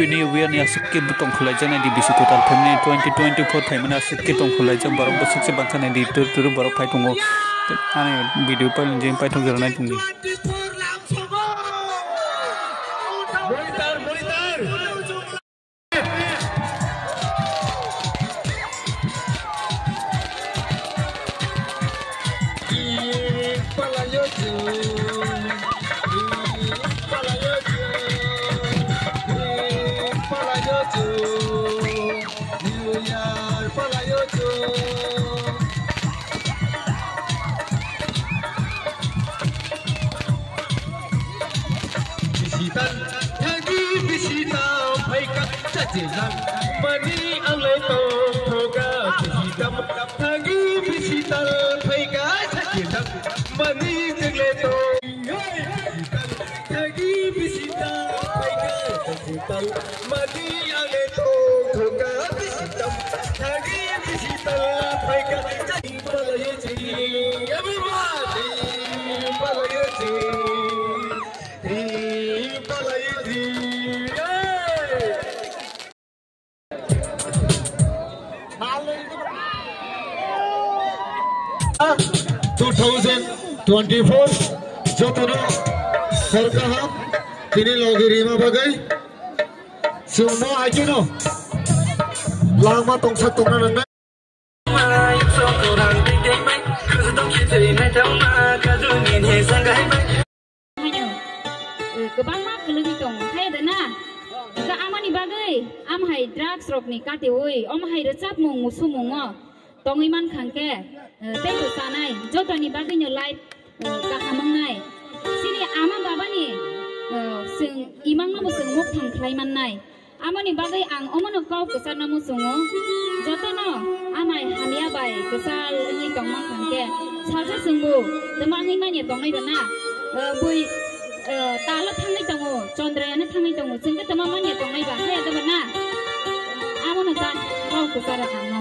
Happy New Year ni asik butong khulai jana di bisu total family 2024 thaimana asik tong khulai jam borok basik se bangkhana di tur borok phai tongo ani video pa jeng pai thong jarnai tungni Mani ang leto thoga hidam thagi bisital phaiga hidam mani ang leto thagi bisital phaiga hidam mani ang leto thoga hidam thagi bisital phaiga palayechi everybody palayechi palayechi 2024 जतनो सरकार तिनी लगेरिमा बगै Sumo आइकिनो लामा तंसा तंना नंगा गोबां मा गोलैनि दं हायदना जा आमानि बागै आमहाय drugs रकनि काटेवै अमहाय रचाप मं मुसुमंग तंगै मान खांके तेको सानाय जतनि बागैनो लाइफ गाहामंनाय सिनि आमा बाबानि जों इमांनो जों मक थांख्लाय माननाय आमानि बागै आं अमनो काव गोसारना मुसुङो जतनो आमाय हामिया बाय गोसाल ओइ दंमां खांके साजा जोंबो दमाङै माने दंनाय बना बुइ ताला थांनाय दङ चन्द्रायानो थांनाय दङ जोंखौ तमा माने दंनाय बा हाया दबना आमनो दा काव गोसारा